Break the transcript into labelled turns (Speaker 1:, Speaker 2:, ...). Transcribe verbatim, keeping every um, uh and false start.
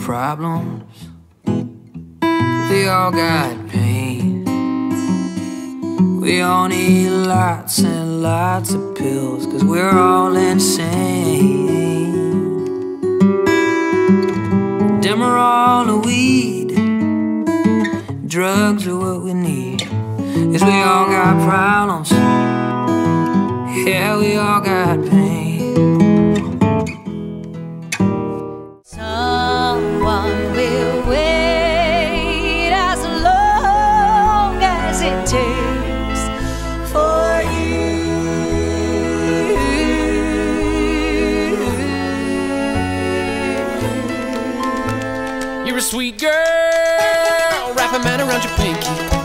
Speaker 1: problems, we all got pain. We all need lots and lots of pills, 'cause we're all insane. Demerol or weed, drugs are what we need, 'cause we all got problems, yeah, we all got pain.
Speaker 2: Someone will wait as long as it takes for you.
Speaker 3: You're a sweet girl, wrap a man around your pinky.